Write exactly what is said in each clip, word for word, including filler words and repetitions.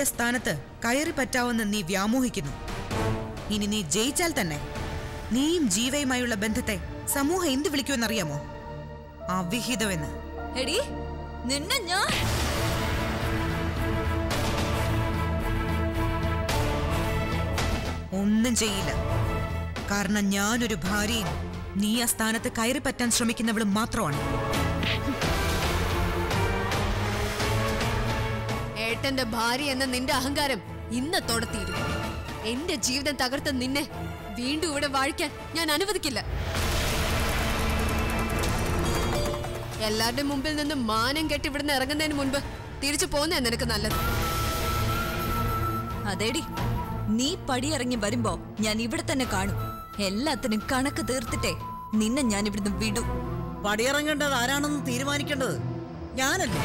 നിന്റെ സ്ഥാനത്ത് കയറി പറ്റാവുന്ന നീ വ്യാമോഹിക്കുന്നു. ഇനി നീ ജയിച്ചാൽ തന്നെ നീയും ജീവയുമായുള്ള ബന്ധത്തെ സമൂഹം എന്ത് വിളിക്കുമെന്നറിയാമോ? അവിഹിതമെന്ന്. എടി നിന്നെ ഞാൻ ഒന്നും ചെയ്യില്ല. കാരണം ഞാനൊരു ഭാര്യയും നീ ആ സ്ഥാനത്ത് കയറി പറ്റാൻ ശ്രമിക്കുന്നവളും മാത്രമാണ്. ഏട്ടന്റെ ഭാര്യ എന്ന നിന്റെ അഹങ്കാരം ഇന്നത്തോടെ തീരും. എന്റെ ജീവിതം തകർത്ത നിന്നെ വീണ്ടും ഇവിടെ വാഴിക്കാൻ ഞാൻ അനുവദിക്കില്ല. എല്ലാവരുടെ മുമ്പിൽ നിന്ന് മാനം കെട്ടി ഇവിടുന്ന് ഇറങ്ങുന്നതിന് മുൻപ് തിരിച്ചു പോകുന്നേ നിനക്ക് നല്ലത്. അതേടി, നീ പടിയിറങ്ങി വരുമ്പോ ഞാൻ ഇവിടെ തന്നെ കാണും. എല്ലാത്തിനും കണക്ക് തീർത്തിട്ടേ നിന്നെ ഞാൻ ഇവിടുന്ന് വിടും. പടിയിറങ്ങേണ്ടത് ആരാണെന്ന് തീരുമാനിക്കേണ്ടത് ഞാനല്ലേ?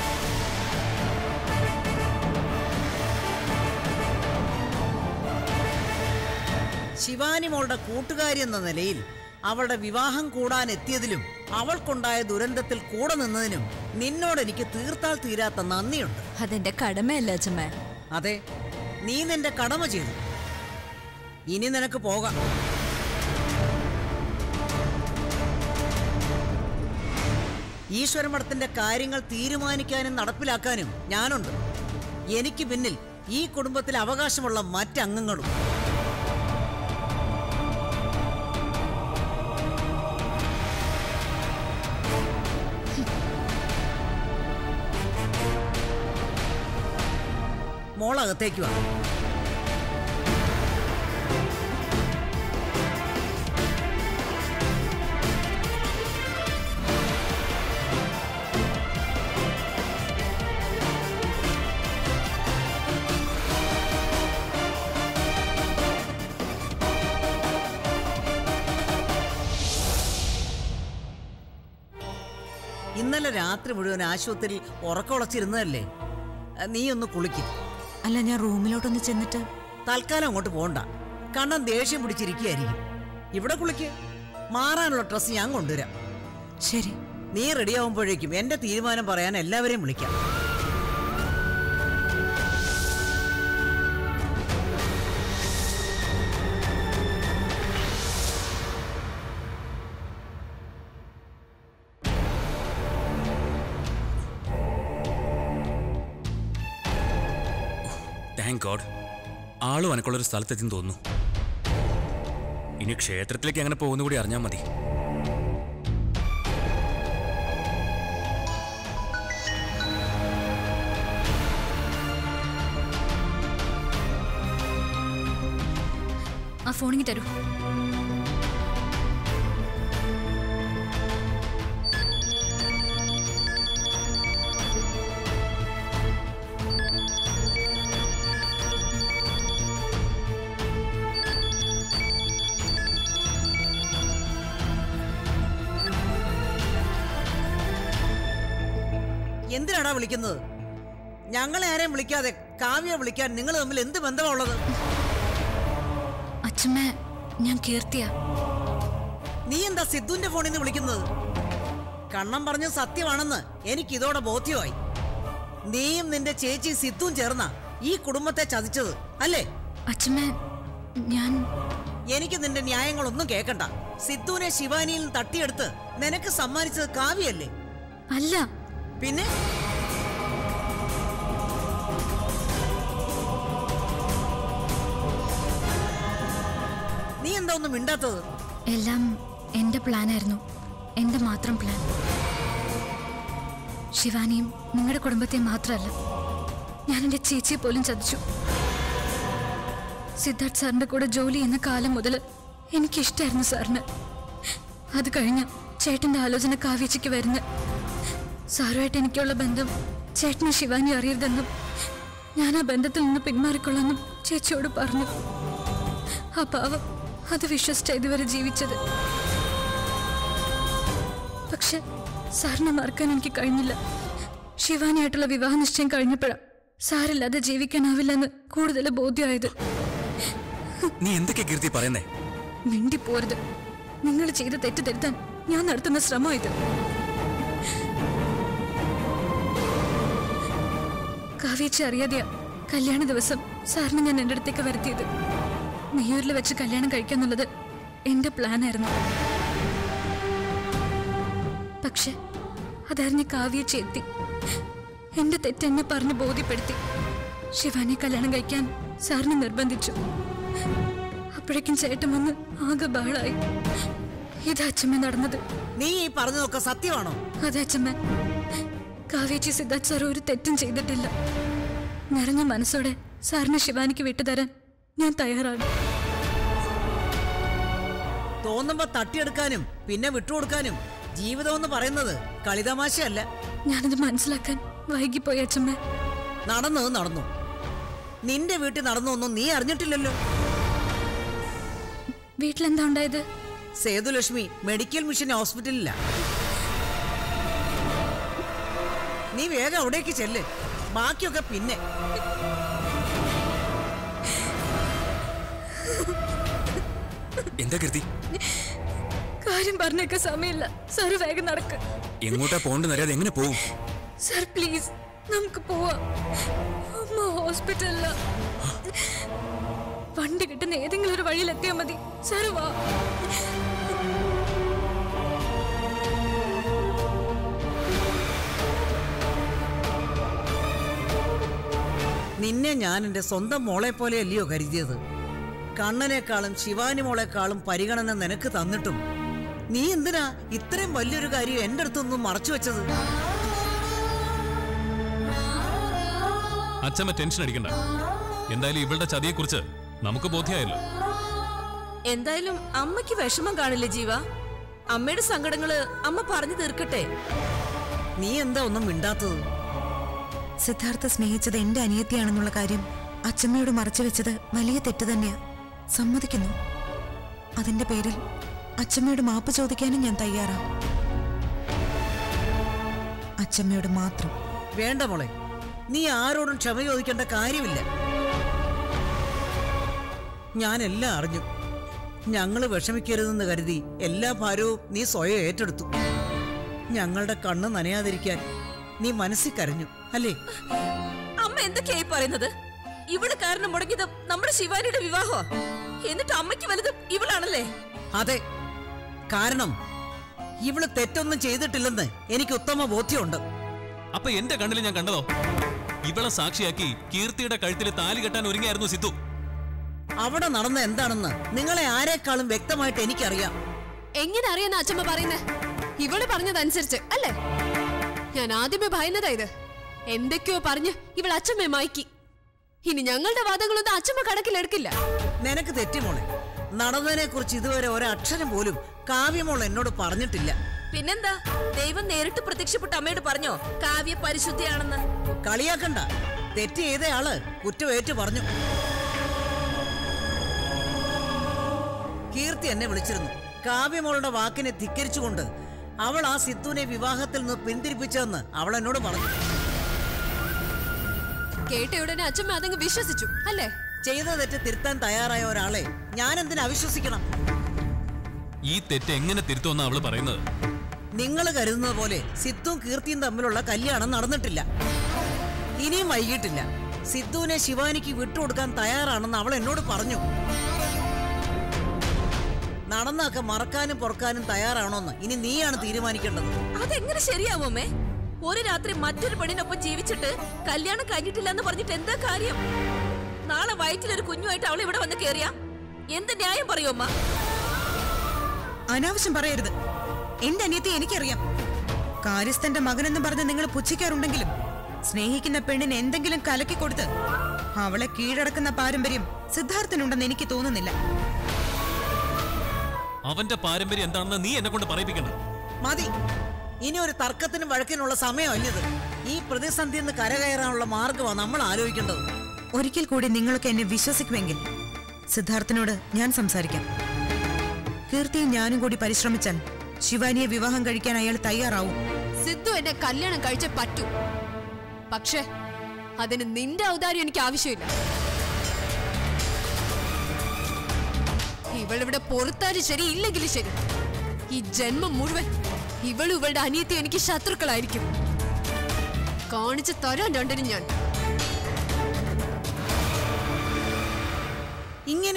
ശിവാനി മോളുടെ കൂട്ടുകാരി എന്ന നിലയിൽ അവളുടെ വിവാഹം കൂടാൻ എത്തിയതിലും അവൾക്കുണ്ടായ ദുരന്തത്തിൽ കൂടെ നിന്നതിനും നിന്നോട് എനിക്ക് തീർത്താൽ തീരാത്ത നന്ദിയുണ്ട്. അതെന്റെ കടമയല്ല അച്ഛമ്മ. അതെ, നീ നിന്റെ കടമ ചെയ്തു. ഇനി നിനക്ക് പോകാം. ഈശ്വരമഠത്തിന്റെ കാര്യങ്ങൾ തീരുമാനിക്കാനും നടപ്പിലാക്കാനും ഞാനുണ്ട്. എനിക്ക് പിന്നിൽ ഈ കുടുംബത്തിൽ അവകാശമുള്ള മറ്റംഗങ്ങളും. മോളകത്തേക്ക് വാ. ഇന്നലെ രാത്രി മുഴുവൻ ആശുപത്രിയിൽ ഉറക്കമുളച്ചിരുന്നതല്ലേ? നീ ഒന്ന് കുളിക്കും. അല്ല, ഞാൻ റൂമിലോട്ടൊന്ന് ചെന്നിട്ട്. തൽക്കാലം അങ്ങോട്ട് പോണ്ട. കണ്ണൻ ദേഷ്യം പിടിച്ചിരിക്കുകയായിരിക്കും. ഇവിടെ കുളിക്ക്. മാറാനുള്ള ഡ്രസ്സ് ഞാൻ കൊണ്ടുവരാം. ശരി. നീ റെഡിയാവുമ്പോഴേക്കും എന്റെ തീരുമാനം പറയാൻ എല്ലാവരെയും വിളിക്കാം. താങ്ക് ഗോഡ്, ആളും അനക്കുള്ളൊരു സ്ഥലത്തെത്തിന്ന് തോന്നുന്നു. ഇനി ക്ഷേത്രത്തിലേക്ക് എങ്ങനെ പോകുന്ന കൂടി അറിഞ്ഞാൽ മതി. ആ ഫോണിങ് തരൂ. എന്തിനാടാ വിളിക്കുന്നത്? ഞങ്ങളെ ആരെയും വിളിക്കാതെ കാവ്യ വിളിക്കാൻ നിങ്ങൾ തമ്മിൽ എന്ത് ബന്ധമാണുള്ളത്? അച്ഛമ്മ, ഞാൻ കീർത്തിയ. നീ എന്താ സിദ്ധുവിന്റെ ഫോണിൽ നിന്ന് വിളിക്കുന്നത്? കണ്ണം പറഞ്ഞ സത്യമാണെന്ന് എനിക്ക് ഇതോടെ ബോധ്യമായി. നീയും നിന്റെ ചേച്ചി സിദ്ധുവും ചേർന്ന ഈ കുടുംബത്തെ ചതിച്ചത് അല്ലേ? അച്ഛമ്മ, ഞാൻ എനിക്ക് നിന്റെ ന്യായങ്ങളൊന്നും കേൾക്കണ്ട. സിദ്ധുവിനെ ശിവാനിയിൽ നിന്ന് തട്ടിയെടുത്ത് നിനക്ക് സമ്മാനിച്ചത് കാവ്യല്ലേ? അല്ല. പിന്നെ നീ എന്താ ഒന്നും മിണ്ടാത്തത്? എല്ലാം എന്റെ പ്ലാനായിരുന്നു. എന്റെ മാത്രം പ്ലാൻ. ശിവാനിയും നിങ്ങളുടെ കുടുംബത്തെ മാത്രമല്ല, ഞാൻ എന്റെ ചേച്ചിയെ പോലും ചതിച്ചു. സിദ്ധാർത്ഥ് സാറിന്റെ കൂടെ ജോലി ചെയ്യുന്ന കാലം മുതൽ എനിക്കിഷ്ടായിരുന്നു സാറിന്. അത് കഴിഞ്ഞ് ചേട്ടന്റെ ആലോചന കാവ്യച്ചയ്ക്ക് വരുന്ന സാറുമായിട്ട് എനിക്കുള്ള ബന്ധം ചേട്ടനെ ശിവാനി അറിയരുതെന്നും ഞാൻ ആ ബന്ധത്തിൽ നിന്ന് പിന്മാറിക്കൊള്ളാമെന്നും ചേച്ചിയോട് പറഞ്ഞു. ആ പാവം അത് വിശ്വസിച്ച ഇതുവരെ ജീവിച്ചത്. പക്ഷെ സാറിനെ മറക്കാൻ എനിക്ക് കഴിഞ്ഞില്ല. ശിവാനിയായിട്ടുള്ള വിവാഹ നിശ്ചയം കഴിഞ്ഞപ്പോഴാണ് സാറില്ലാതെ ജീവിക്കാനാവില്ലെന്ന് കൂടുതൽ ബോധ്യമായത്. നീ എന്തൊക്കെ കീർത്തി പറയുന്നേ? മിണ്ടിപ്പോരുത്. നിങ്ങൾ ചെയ്ത തെറ്റ് തിരുത്താൻ ഞാൻ നടത്തുന്ന ശ്രമം ഇത്. കാവ്യച്ചി അറിയാതെയാ കല്യാണ ദിവസം സാറിന് ഞാൻ എൻ്റെ അടുത്തേക്ക് വരുത്തിയത്. നെയ്യൂരിൽ വെച്ച് കല്യാണം കഴിക്കാന്നുള്ളത് എന്റെ പ്ലാൻ ആയിരുന്നു. പക്ഷെ അതറിഞ്ഞ് കാവ്യ ചേത്തി എന്റെ തെറ്റെന്നെ പറഞ്ഞ് ബോധ്യപ്പെടുത്തി ശിവാനെ കല്യാണം കഴിക്കാൻ സാറിനെ നിർബന്ധിച്ചു. അപ്പോഴേക്കും ചേട്ടൻ വന്ന് ആകെ ബഹളായി. ഇത് അച്ഛമ്മ നടന്നത്. നീ ഈ പറഞ്ഞതൊക്കെ സത്യമാണോ? അതെ അച്ഛമ്മ. കാവ്യേച്ചി സിദ്ധാർത്ഥ് സാർ ഒരു തെറ്റും ചെയ്തിട്ടില്ല. നിറഞ്ഞ മനസ്സോടെ സാറിനെ ശിവാനിക്ക് വിട്ടുതരാൻ ഞാൻ തയ്യാറാണ്. തോന്നുമ്പോ തട്ടിയെടുക്കാനും പിന്നെ വിട്ടുകൊടുക്കാനും ജീവിതം എന്ന് പറയുന്നത് കളിതമാശയല്ല. ഞാനത് മനസ്സിലാക്കാൻ വൈകിപ്പോയി അച്ഛമ്മ. നടന്നത് നടന്നു. നിന്റെ വീട്ടിൽ നടന്നു ഒന്നും നീ അറിഞ്ഞിട്ടില്ലല്ലോ. വീട്ടിലെന്താ ഉണ്ടായത്? സേതുലക്ഷ്മി മെഡിക്കൽ മിഷൻ ഹോസ്പിറ്റലില്ല. നീ വേഗം അവിടേക്ക് ചെല്ല്. ബാക്കിയൊക്കെ പിന്നെ. എന്താ കീർത്തി? കാര്യം പറഞ്ഞേക്ക സമയമില്ല. സാർ വേഗം നടക്ക്. എങ്ങോട്ടാ പോകണ്ടെന്നറിയാതെ എങ്ങനെ പോവും? സാർ പ്ലീസ് നമുക്ക് പോവാം. അമ്മ ഹോസ്പിറ്റലില. വണ്ടി കിട്ടുന്ന ഏതെങ്കിലും ഒരു വഴിയിൽ എത്തിയാൽ മതി. സാർ വാ. നിന്നെ ഞാൻ എന്റെ സ്വന്തം മോളെ പോലെ അല്ലയോ കരുതിയത്. കണ്ണനേക്കാളും ശിവാനി മോളെക്കാളും പരിഗണന നിനക്ക് തന്നിട്ടും നീ എന്തിനാ ഇത്രയും വലിയൊരു കാര്യം എന്റെ അടുത്തൊന്നും മറച്ചു വെച്ചത്? അച്ഛമ്മ ടെൻഷൻ അടിക്കണ്ട. എന്തായാലും ഇവളുടെ ചതിയെ കുറിച്ച് നമുക്ക് ബോധ്യമായല്ലോ. എന്തായാലും അമ്മയ്ക്ക് വിഷമം കാണില്ലേ ജീവ? അമ്മയുടെ സങ്കടങ്ങള് അമ്മ പറഞ്ഞു തീർക്കട്ടെ. നീ എന്താ ഒന്നും മിണ്ടാത്തത്? സിദ്ധാർത്ഥ സ്നേഹിച്ചത് എന്റെ അനിയത്തിയാണെന്നുള്ള കാര്യം അച്ഛമ്മയോട് മറച്ചു വെച്ചത് വലിയ തെറ്റ് തന്നെയാ. സമ്മതിക്കുന്നു. അതിന്റെ പേരിൽ അച്ഛമ്മയോട് മാപ്പ് ചോദിക്കാനും ഞാൻ തയ്യാറാ. അച്ഛമ്മയോട് മാത്രം. വേണ്ട മോളെ, നീ ആരോടും ക്ഷമ ചോദിക്കേണ്ട കാര്യമില്ല. ഞാനെല്ലാം അറിഞ്ഞു. ഞങ്ങള് വിഷമിക്കരുതെന്ന് കരുതി എല്ലാ ഭാരവും നീ സ്വയം ഏറ്റെടുത്തു. ഞങ്ങളുടെ കണ്ണ് നനയാതിരിക്കാൻ നീ മനസ്സിൽ കരഞ്ഞു അല്ലേ? അമ്മ എന്തൊക്കെയായി പറയുന്നത്? ഇവള് കാരണം മുടങ്ങിയത് നമ്മുടെ ശിവാനിയുടെ വിവാഹോ? എന്നിട്ട് അമ്മയ്ക്ക് വലുത് ഇവളാണല്ലേ? അതെ, കാരണം ഇവള് തെറ്റൊന്നും ചെയ്തിട്ടില്ലെന്ന് എനിക്ക് ഉത്തമ ബോധ്യമുണ്ട്. അപ്പൊ എന്റെ കണ്ണിൽ ഞാൻ കണ്ടതോ? ഇവളെ സാക്ഷിയാക്കി കീർത്തിയുടെ കഴുത്തിൽ താലി കെട്ടാൻ ഒരുങ്ങിയായിരുന്നു സിദ്ധു. അവിടെ നടന്ന എന്താണെന്ന് നിങ്ങളെ ആരെക്കാളും വ്യക്തമായിട്ട് എനിക്കറിയാം. എങ്ങനെ അറിയാന്ന അച്ഛമ്മ പറയുന്നേ? ഇവള് പറഞ്ഞതനുസരിച്ച് അല്ലേ? ഞാൻ ആദ്യമേ ഭയന്നതാ ഇത്. എന്തൊക്കെയോ പറഞ്ഞ് ഇവൾ അച്ഛമ്മയെ മയക്കി. ഇനി ഞങ്ങളുടെ വാദങ്ങളൊന്നും അച്ഛമ്മ കണക്കിലെടുക്കില്ല. നിനക്ക് തെറ്റിമോളെ. നടന്നതിനെ കുറിച്ച് ഇതുവരെ ഒരക്ഷരം പോലും കാവ്യമോൾ എന്നോട് പറഞ്ഞിട്ടില്ല. പിന്നെന്താ, ദൈവം നേരിട്ട് പ്രത്യക്ഷപ്പെട്ട് അമ്മയോട് പറഞ്ഞോ കാവ്യ പരിശുദ്ധിയാണെന്ന്? കളിയാക്കണ്ട. തെറ്റ് ചെയ്തയാള് കുറ്റമേറ്റു പറഞ്ഞു. കീർത്തി എന്നെ വിളിച്ചിരുന്നു. കാവ്യമോളുടെ വാക്കിനെ ധിക്കരിച്ചുകൊണ്ട് അവൾ ആ സിദ്ധുവിനെ വിവാഹത്തിൽ നിന്ന് പിന്തിരിപ്പിച്ചതെന്ന് അവൾ എന്നോട് പറഞ്ഞു. കേട്ട ഉടനെ അച്ഛമ്മ അതങ്ങ് വിശ്വസിച്ചു അല്ലേ? ചെയ്ത തെറ്റ് തിരുത്താൻ തയ്യാറായ ഒരാളെ ഞാൻ എന്തിനാ അവിശ്വസിക്കണം? ഈ തെറ്റ് എങ്ങനെ തിരുത്തുമെന്നാ അവള് പറയുന്നത്? നിങ്ങൾ കരുതുന്നത് പോലെ സിദ്ധുവും കീർത്തിയും തമ്മിലുള്ള കല്യാണം നടന്നിട്ടില്ല. ഇനിയും വൈകിട്ടില്ല. സിദ്ധുവിനെ ശിവാനിക്ക് വിട്ടുകൊടുക്കാൻ തയ്യാറാണെന്ന് അവൾ എന്നോട് പറഞ്ഞു. നടന്നൊക്കെ മറക്കാനും പൊറക്കാനും തയ്യാറാണോന്ന് ഇനി നീയാണ് തീരുമാനിക്കേണ്ടത്. അതെങ്ങനെ ശരിയാവുമേ? ഒരു രാത്രി മറ്റൊരു പെണ്ണിനൊപ്പം ജീവിച്ചിട്ട് കല്യാണം കഴിഞ്ഞിട്ടില്ല എന്ന് പറഞ്ഞിട്ട് എന്താ കാര്യം? നാളെ വയറ്റിലൊരു കുഞ്ഞുമായിട്ട് അവൾ ഇവിടെ വന്ന് കേറിയ എന്ത് ന്യായം പറയൂ അമ്മ? അനാവശ്യം പറയരുത്. എന്റെ അനിയത്തി എനിക്കറിയാം. കാര്യസ്ഥന്റെ മകനെന്ന് പറഞ്ഞ് നിങ്ങൾ പുച്ഛിക്കാറുണ്ടെങ്കിലും സ്നേഹിക്കുന്ന പെണ്ണിന് എന്തെങ്കിലും കലക്കി കൊടുത്ത് അവളെ കീഴടക്കുന്ന പാരമ്പര്യം സിദ്ധാർത്ഥനുണ്ടെന്ന് എനിക്ക് തോന്നുന്നില്ല. അവന്റെ പാരമ്പര്യം എന്താണെന്ന് നീ എന്നെ കൊണ്ട് പറയിപ്പിക്കണം. മതി. ഇനി ഒരു തർക്കത്തിനും വഴക്കിനുള്ള സമയമല്ലത്. ഈ പ്രതിസന്ധി നിന്ന് കരകയറാനുള്ള മാർഗമാണ് നമ്മൾ ആലോചിക്കേണ്ടത്. ഒരിക്കൽ കൂടി നിങ്ങളൊക്കെ എന്നെ വിശ്വസിക്കുമെങ്കിൽ സിദ്ധാർത്ഥനോട് ഞാൻ സംസാരിക്കാം. കീർത്തിയും ഞാനും കൂടി പരിശ്രമിച്ചാൽ ശിവാനിയെ വിവാഹം കഴിക്കാൻ അയാൾ തയ്യാറാവും. സിദ്ധു എന്നെ കല്യാണം കഴിച്ചേ പറ്റൂ. പക്ഷേ അതിന് നിന്റെ ഔദാര്യം എനിക്ക് ആവശ്യമില്ല. ഇവളിവിടെ പുറത്താലും ശരി, ഇല്ലെങ്കിലും ശരി, ഈ ജന്മം മുഴുവൻ ഇവളും ഇവളുടെ അനിയത്തിയും എനിക്ക് ശത്രുക്കളായിരിക്കും. കാണിച്ചു തരാൻ രണ്ടിനും ഞാൻ.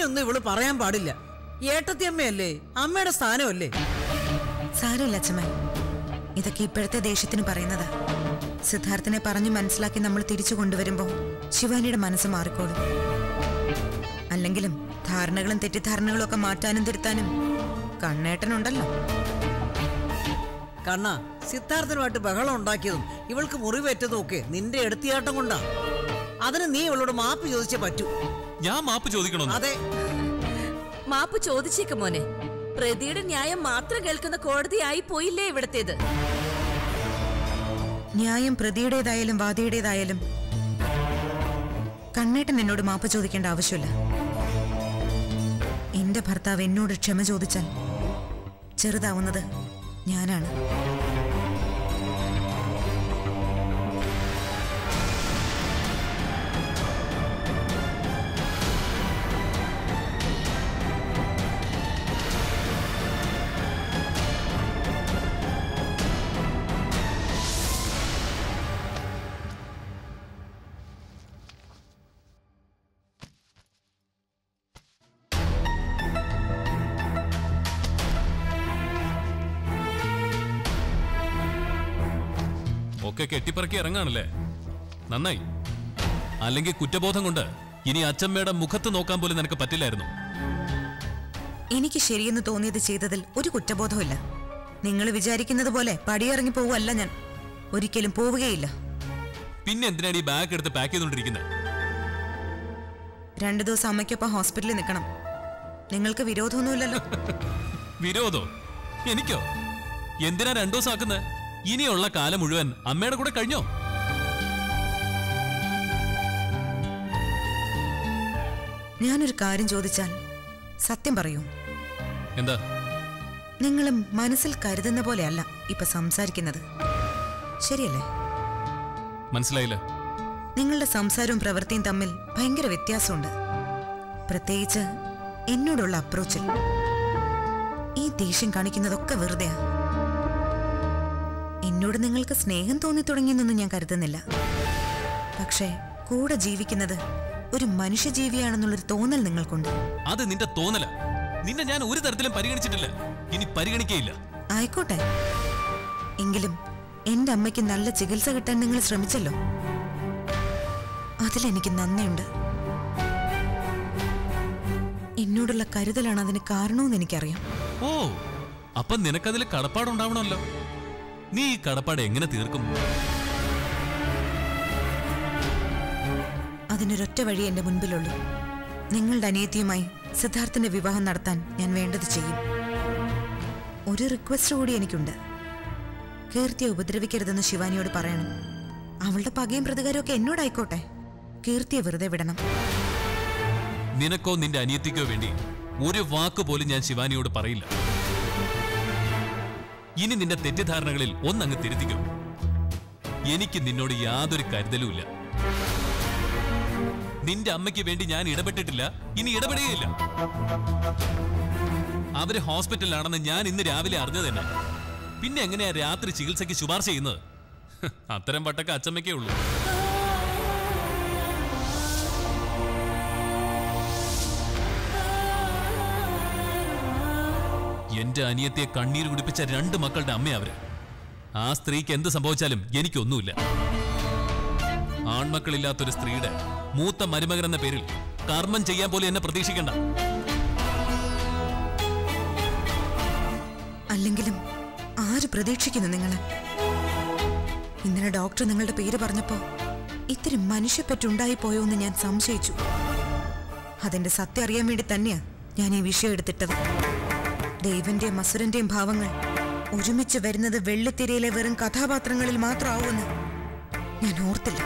അങ്ങനെയൊന്നും ഇവള് പറയാൻ പാടില്ല. ഏട്ടത്തിയമ്മയല്ലേ, അമ്മയുടെ സ്ഥാനമല്ലേ. സാരമില്ല അച്ഛമ്മ, ഇതൊക്കെ ഇപ്പോഴത്തെ ദേഷ്യത്തിന് പറയുന്നതാ. സിദ്ധാർത്ഥിനെ പറഞ്ഞു മനസ്സിലാക്കി നമ്മൾ തിരിച്ചു കൊണ്ടുവരുമ്പോ ശിവാനിയുടെ മനസ്സ് മാറിക്കോളും. അല്ലെങ്കിലും ധാരണകളും തെറ്റിദ്ധാരണകളും ഒക്കെ മാറ്റാനും തിരുത്താനും കണ്ണേട്ടനുണ്ടല്ലോ. കണ്ണ, സിദ്ധാർത്ഥനുമായിട്ട് ബഹളം ഉണ്ടാക്കിയതും ഇവൾക്ക് മുറിവേറ്റതും ഒക്കെ നിന്റെ എടുത്തിയാട്ടം കൊണ്ടാ. അതിന് നീ ഇവളോട് മാപ്പ് ചോദിച്ചേ പറ്റൂ. ഞാൻ മാപ്പ് ചോദിക്കണോ? അതെ, മാപ്പ് ചോദിച്ചേക്ക് മോനെ. പ്രതിയുടെ ന്യായം മാത്രം കേൾക്കുന്ന കോടതിയായി പോയില്ലേ ഇവിടത്തേത്? ന്യായം പ്രതിയുടേതായാലും വാദിയുടേതായാലും കണ്ണേട്ടൻ എന്നോട് മാപ്പ് ചോദിക്കേണ്ട ആവശ്യമില്ല. എന്റെ ഭർത്താവ് എന്നോട് ക്ഷമ ചോദിച്ചാൽ ചെറുതാവുന്നത് ഞാനാണ്. ഒക്കെ കെട്ടിപ്പറക്കി ഇറങ്ങാണല്ലേ? നന്നായി. അല്ലെങ്കിൽ കുറ്റബോധം കൊണ്ട് ഇനി അച്ചമ്മയുടെ മുഖത്ത് നോക്കാൻ പോലും നിനക്ക് പറ്റില്ലായിരുന്നു. എനിക്ക് ശരിയെന്ന് തോന്നിയത് ചെയ്തതിൽ ഒരു കുറ്റബോധമില്ല. നിങ്ങൾ വിചാരിക്കുന്നത് പോലെ പടിയിറങ്ങി പോവുകയല്ല ഞാൻ. ഒരിക്കലും പോവുകയില്ല. പിന്നെ എന്തിനാണ് ഈ ബാഗ് എടുത്ത് പാക്ക് ചെയ്തോണ്ടിരിക്കുന്നത്? രണ്ടു ദിവസം അമ്മയ്ക്കൊപ്പം ഹോസ്പിറ്റലിൽ നിൽക്കണം. നിങ്ങൾക്ക് വിരോധമൊന്നുമില്ലല്ലോ? വിരോധോ? എനിക്കോ? എന്തിനാ രണ്ടു ദിവസം ആക്കുന്നത്? ഇനിയുള്ള കാലം മുഴുവൻ അമ്മയുടെ കൂടെ കഴിഞ്ഞോ? ഞാനൊരു കാര്യം ചോദിച്ചാൽ സത്യം പറയൂ. എന്താ? നിങ്ങളും മനസ്സിൽ കരുതുന്ന പോലെയല്ല ഇപ്പൊ സംസാരിക്കുന്നത്, ശരിയല്ലേ? മനസ്സിലായില്ല. നിങ്ങളുടെ സംസാരവും പ്രവൃത്തിയും തമ്മിൽ ഭയങ്കര വ്യത്യാസമുണ്ട്. പ്രത്യേകിച്ച് എന്നോടുള്ള അപ്രോച്ചിൽ. ഈ ദേഷ്യം കാണിക്കുന്നതൊക്കെ വെറുതെയാ. എന്നോട് നിങ്ങൾക്ക് സ്നേഹം തോന്നി തുടങ്ങിയെന്നൊന്നും ഞാൻ കരുതുന്നില്ല. പക്ഷേ കൂടെ ജീവിക്കുന്നത് ഒരു മനുഷ്യജീവിയാണെന്നുള്ളൊരു തോന്നൽ നിങ്ങൾക്കുണ്ട്. അത് നിന്റെ തോന്നല. നിന്നെ ഞാൻ ഒരു തരത്തിലും പരിഗണിച്ചിട്ടില്ല, ഇനി പരിഗണിക്കയില്ല. ആയിക്കോട്ടെ. എങ്കിലും എന്റെ അമ്മയ്ക്ക് നല്ല ചികിത്സ കിട്ടാൻ നിങ്ങൾ ശ്രമിച്ചല്ലോ. അതിലെനിക്ക് നന്ദിയുണ്ട്. എന്നോടുള്ള കരുതലാണ് അതിന് കാരണമെന്ന് എനിക്കറിയാം. ഓ, അപ്പൊ നിനക്കതിൽ കടപ്പാടുണ്ടാവണമല്ലോ. നീ ഈ കടപ്പാട് എങ്ങനെ തീർക്കും? അതിനൊരൊറ്റ വഴി എന്റെ മുൻപിലുള്ളൂ. നിങ്ങളുടെ അനിയത്തിയുമായി സിദ്ധാർത്ഥന്റെ വിവാഹം നടത്താൻ ഞാൻ വേണ്ടത് ചെയ്യും. ഒരു റിക്വസ്റ്റ് കൂടി എനിക്കുണ്ട്. കീർത്തിയെ ഉപദ്രവിക്കരുതെന്ന് ശിവാനിയോട് പറയണം. അവളുടെ പകയും പ്രതികാരമൊക്കെ എന്നോടായിക്കോട്ടെ. കീർത്തിയെ വെറുതെ വിടണം. നിനക്കോ നിന്റെ അനിയത്തിക്കോ വേണ്ടി ഒരു വാക്ക് പോലും ഞാൻ ശിവാനിയോട് പറയില്ല. ഇനി നിന്റെ തെറ്റിദ്ധാരണകളിൽ ഒന്നങ്ങ് തിരുത്തിക്കോ. എനിക്ക് നിന്നോട് യാതൊരു കരുതലുമില്ല. നിന്റെ അമ്മയ്ക്ക് വേണ്ടി ഞാൻ ഇടപെട്ടിട്ടില്ല, ഇനി ഇടപെടുകയില്ല. അവര് ഹോസ്പിറ്റലിലാണെന്ന് ഞാൻ ഇന്ന് രാവിലെ അറിഞ്ഞത് തന്നെ. പിന്നെ എങ്ങനെയാ രാത്രി ചികിത്സയ്ക്ക് ശുപാർശ ചെയ്യുന്നത്? അത്തരം വട്ടൊക്കെ അച്ചമ്മയ്ക്കേ ഉള്ളൂ. എന്റെ അനിയത്തെ കണ്ണീര് കുടിപ്പിച്ച രണ്ട് മക്കളുടെ അമ്മ അവര്. ആ സ്ത്രീക്ക് എന്ത് സംഭവിച്ചാലും എനിക്കൊന്നുമില്ല. ആൺമക്കളില്ലാത്തൊരു സ്ത്രീയുടെ മൂത്ത മരുമകൻ എന്ന പേരിൽ കർമ്മം ചെയ്യാൻ പോലും എന്നെ പ്രതീക്ഷിക്കണ്ട. അല്ലെങ്കിലും ആര് പ്രതീക്ഷിക്കുന്നു നിങ്ങളെ? ഇന്നലെ ഡോക്ടർ നിങ്ങളുടെ പേര് പറഞ്ഞപ്പോ ഇത്തിരി മനുഷ്യപ്പറ്റുണ്ടായി പോയോ എന്ന് ഞാൻ സംശയിച്ചു. അതിന്റെ സത്യം അറിയാൻ വേണ്ടി തന്നെയാ ഞാൻ ഈ വിഷയം എടുത്തിട്ടത്. ദൈവന്റെയും അസുരന്റെയും ഭാവങ്ങൾ ഒരുമിച്ച് വരുന്നത് വെള്ളിത്തിരയിലെ വെറും കഥാപാത്രങ്ങളിൽ മാത്രമാവുമെന്ന് ഞാൻ ഓർത്തില്ല.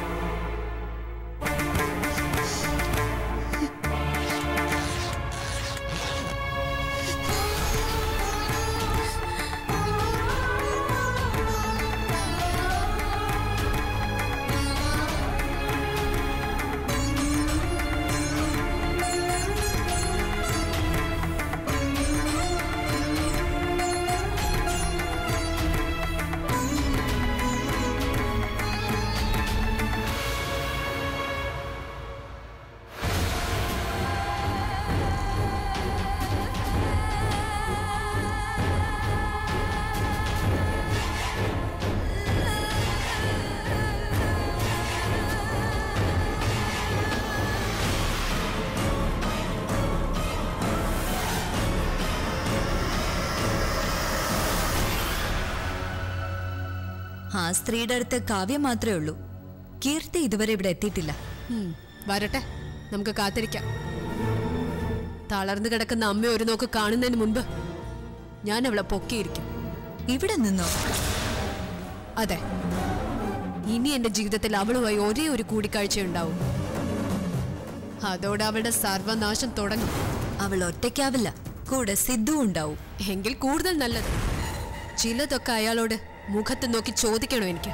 ആ സ്ത്രീയുടെ അടുത്ത് കാവ്യ മാത്രമേ ഉള്ളൂ. കീർത്തി ഇതുവരെ ഇവിടെ എത്തിയിട്ടില്ല. ഉം, വരട്ടെ, നമുക്ക് കാത്തിരിക്കാം. തളർന്നു കിടക്കുന്ന അമ്മ ഒരു നോക്ക് കാണുന്നതിന് മുൻപ് ഞാൻ അവളെ പൊക്കിയിരിക്കും. ഇവിടെ നിന്നോ? അതെ, ഇനി എന്റെ ജീവിതത്തിൽ അവളുമായി ഒരേ ഒരു കൂടിക്കാഴ്ച ഉണ്ടാവും. അതോടെ അവളുടെ സർവനാശം തുടങ്ങും. അവൾ ഒറ്റയ്ക്കാവില്ല, കൂടെ സിദ്ധു ഉണ്ടാവും. എങ്കിൽ കൂടുതൽ നല്ലത്. ചിലതൊക്കെ അയാളോട് മുഖത്ത് നോക്കി ചോദിക്കണോ എനിക്ക്?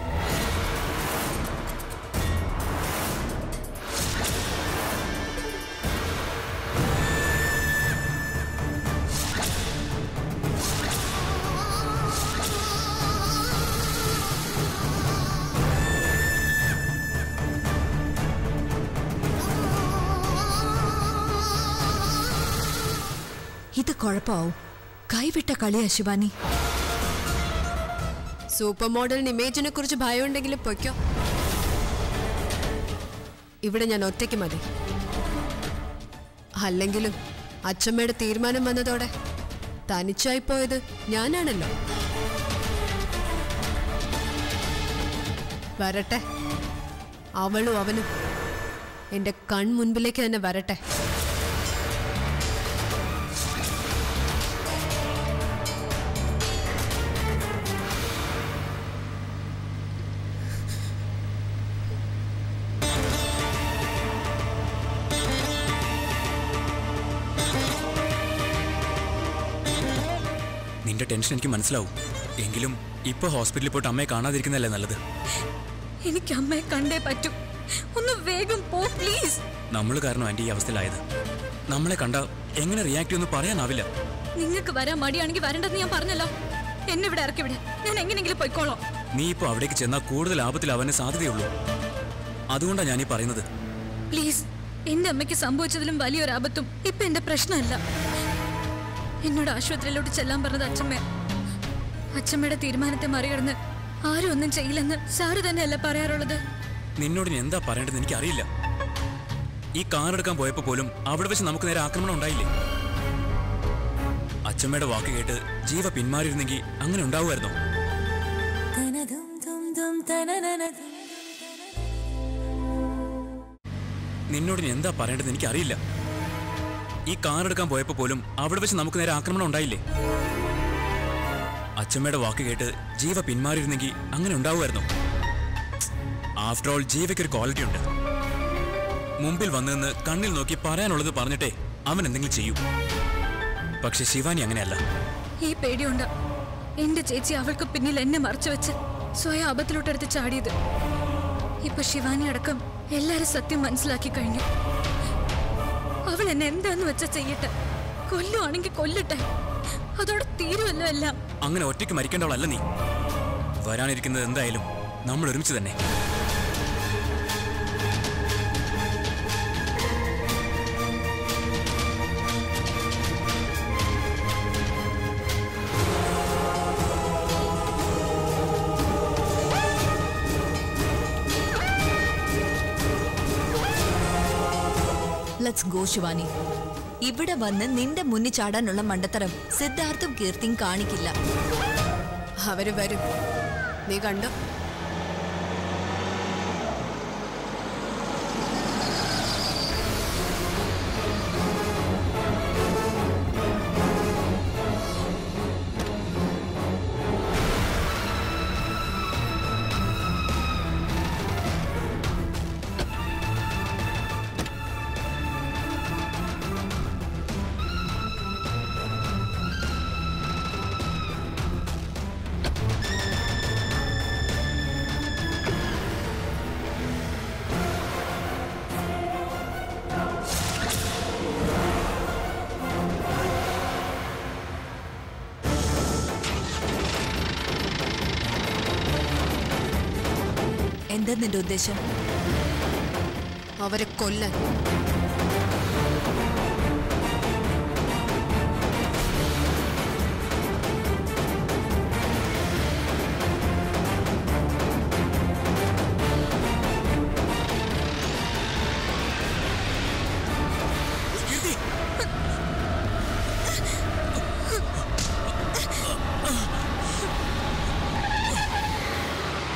ഇത് കുഴപ്പമാവും. കൈവിട്ട കളിയാ ശിവാനി. സൂപ്പർ മോഡലിന് ഇമേജിനെ കുറിച്ച് ഭയമുണ്ടെങ്കിൽ പൊയ്ക്കോ. ഇവിടെ ഞാൻ ഒറ്റയ്ക്ക് മതി. അല്ലെങ്കിലും അച്ഛമ്മയുടെ തീരുമാനം വന്നതോടെ തനിച്ചായി പോയത് ഞാനാണല്ലോ. വരട്ടെ, അവളും അവനും എന്റെ കൺമുൻപിലേക്ക് തന്നെ വരട്ടെ. നിന്റെ ടെൻഷൻ എനിക്ക് മനസ്സിലാവും. എങ്കിലും ഇപ്പൊ ഹോസ്പിറ്റലിൽ പോയിട്ട് അമ്മയെ കാണാതിരിക്കുന്നതല്ലേ നല്ലത്. എനിക്ക് അമ്മയെ കണ്ടേ പറ്റൂ. ഒന്ന് വേഗം പോ പ്ലീസ്. നമ്മൾ കാരണം ആന്റി ഈ അവസ്ഥയിലായത്. നമ്മളെ കണ്ട എങ്ങനെ റിയാക്ട് ചെയ്യുമെന്ന് പറയാനാവില്ല. നിങ്ങൾക്ക് വരാൻ മടിയാണെങ്കിൽ വരണ്ടെന്ന് ഞാൻ പറഞ്ഞല്ലോ. എന്നെ ഇവിടെ ഇറക്കി വിട്, ഞാൻ എങ്ങനെയെങ്കിലും പോയിക്കോളാം. നീ ഇപ്പൊ അവിടേക്ക് ചെന്നാൽ കൂടുതൽ ആപത്തിൽ അവന് സാധ്യതയുള്ളൂ. അതുകൊണ്ടാണ് ഞാനീ പറയുന്നത്. പ്ലീസ്, എന്റെ അമ്മയ്ക്ക് സംഭവിച്ചതിലും വലിയൊരു ആപത്തും ഇപ്പൊ എന്റെ പ്രശ്നമല്ല. എന്നോട് ആശുപത്രിയിലോട്ട് ചെല്ലാൻ പറഞ്ഞത് അച്ഛമ്മ. അച്ഛമ്മയുടെ തീരുമാനത്തെ മറികടന്ന് ആരും ഒന്നും ചെയ്യില്ലെന്ന് സാറ് തന്നെയല്ല പറയാറുള്ളത്. നിന്നോട് ഇനി എന്താ പറയേണ്ടത് എനിക്ക് അറിയില്ല. ഈ കാർ എടുക്കാൻ പോയപ്പോ പോലും അവിടെ വെച്ച് നമുക്ക് നേരെ ആക്രമണം ഉണ്ടായില്ലേ? അച്ഛമ്മയുടെ വാക്ക് കേട്ട് ജീവ പിന്മാറിയിരുന്നെങ്കിൽ അങ്ങനെ ഉണ്ടാവുമായിരുന്നോ? നിന്നോട് ഇനി എന്താ പറയേണ്ടത് എനിക്ക് അറിയില്ല. ഈ കാർ എടുക്കാൻ പോയപ്പോ പോലും അവിടെ വെച്ച് നമുക്ക് നേരെ ആക്രമണം ഉണ്ടായില്ലേ? അച്ഛമ്മയുടെ വാക്ക് കേട്ട് ജീവ പിന്മാറിയിരുന്നെങ്കിൽ അങ്ങനെ ഉണ്ടാവുമായിരുന്നോ? ആഫ്റ്റർ ഓൾ ജീവയ്ക്കൊരു ക്വാളിറ്റി ഉണ്ട്. മുമ്പിൽ വന്നുനിന്ന് കണ്ണിൽ നോക്കി പറയാനുള്ളത് പറഞ്ഞിട്ടേ അവൻ എന്തെങ്കിലും ചെയ്യൂ. പക്ഷെ ശിവാനി അങ്ങനെയല്ല. ഈ പേടിയുണ്ട് എന്റെ ചേച്ചി അവൾക്ക് പിന്നിൽ എന്നെ മറച്ചു വെച്ച് സ്വയം അബദ്ധത്തിലോട്ടെടുത്ത് ചാടിയത്. ഇപ്പൊ ശിവാനി അടക്കം എല്ലാരും സത്യം മനസ്സിലാക്കി കഴിഞ്ഞു. അവൾ എന്നെ എന്താന്ന് വെച്ചാ ചെയ്യട്ടെ. കൊല്ലുവാണെങ്കിൽ കൊല്ലട്ടെ, അതോടെ തീരുമല്ലോ എല്ലാം. അങ്ങനെ ഒറ്റയ്ക്ക് മരിക്കേണ്ടവളല്ല നീ. വരാനിരിക്കുന്നത് എന്തായാലും നമ്മൾ ഒരുമിച്ച് തന്നെ. Let's go Shivani. ഇവിടെ വന്ന് നിന്റെ മുന്നിൽ ചാടാനുള്ള മണ്ടത്തരം സിദ്ധാർത്ഥും കീർത്തിയും കാണിക്കില്ല. അവര് വരും, നീ കണ്ടോ? എന്താ നിന്റെ ഉദ്ദേശം? അവരെ കൊല്ലാൻ.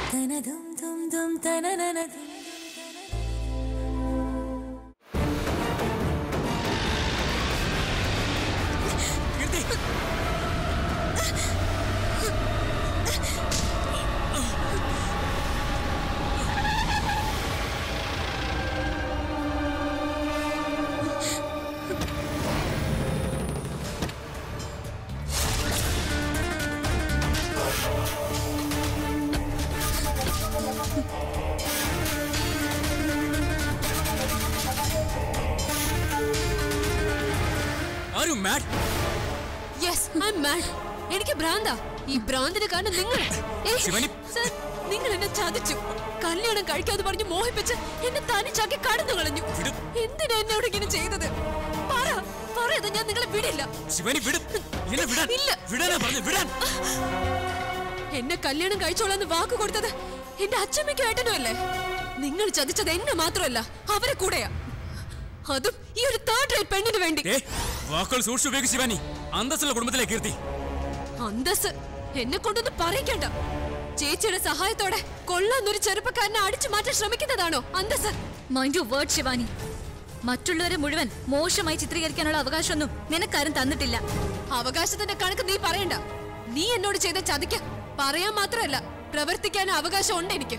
Are you mad? Yes, I'm mad. എനിക്ക് ഭ്രാന്താ. ഈ ഭ്രാന്തിന് കാരണം നിങ്ങൾ. ശിവാനി. സർ, നിങ്ങൾ എന്നെ ചതിച്ചു. കല്യാണം കഴിക്കാതെ പറഞ്ഞ് മോഹിപ്പിച്ച് എന്നെ തനിച്ചാക്കി കടന്നു കളഞ്ഞു. എന്തിനാ എന്നോട് ഇങ്ങനെ ചെയ്തത്? പറ, പറയാതെ ഞാൻ നിങ്ങളെ വിടില്ല. ശിവാനി വിട്. എന്നെ വിടാൻ. ഇല്ല. വിടാനാ പറഞ്ഞു, വിടാൻ. എന്നെ കല്യാണം കഴിച്ചോളാന്ന് വാക്ക് കൊടുത്തത് എന്റെ അച്ഛമ്മയ്ക്കും ഏട്ടനും അല്ലേ? നിങ്ങൾ ചതിച്ചത് എന്നെ മാത്രമല്ല, അവരെ കൂടെയാ. അതും ഈ ഒരു തേർഡ് റേറ്റ് പെണ്ണിന് വേണ്ടി. വാക്കുകൾ സൂക്ഷിച്ചു ഉപയോഗിക്കും ശിവാനി. അന്തസ്സുള്ള കുടുംബത്തിലെ കീർത്തി. അന്തസ് എന്നെ കൊണ്ടൊന്ന് പറയിക്കണ്ട. ചേച്ചിയുടെ സഹായത്തോടെ കൊള്ളാന്നൊരു ചെറുപ്പക്കാരനെ അടിച്ചു മാറ്റാൻ ശ്രമിക്കുന്നതാണോ അന്തസ്? Mind your word Shivani. മറ്റുള്ളവരെ മുഴുവൻ മോശമായി ചിത്രീകരിക്കാനുള്ള അവകാശമൊന്നും നിനക്കാരും തന്നിട്ടില്ല. അവകാശത്തിന്റെ കണക്ക് നീ പറയണ്ട. നീ എന്നോട് ചെയ്ത ചതിക്ക് പറയാൻ മാത്രമല്ല പ്രവർത്തിക്കാൻ അവകാശം ഉണ്ട് എനിക്ക്.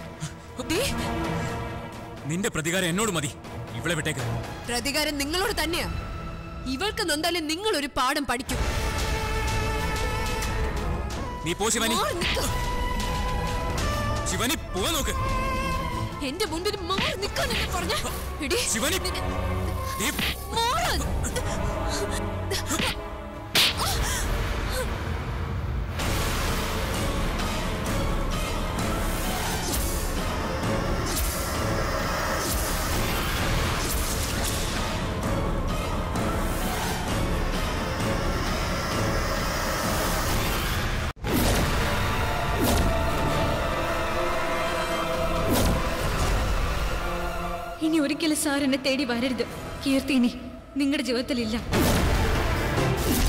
നിന്റെ പ്രതികാരം എന്നോട് മതി. ഇവളെ വിട്ടേക്ക്. പ്രതികാരം നിങ്ങളോട് തന്നെയാ. ഇവൾക്ക് നൊന്താലും നിങ്ങൾ ഒരു പാഠം പഠിക്കും. നീ പോ ശിവാനി. ശിവാനി പോവാൻ നോക്ക്. എന്റെ മുമ്പിൽ മാറി നിൽക്കാൻ എന്നെ പറഞ്ഞ ശിവാനി. ഇനി ഒരിക്കലും സാർ എന്നെ തേടി വരരുത്. കീർത്തി ഇനി നിങ്ങളുടെ ജീവിതത്തിലില്ല.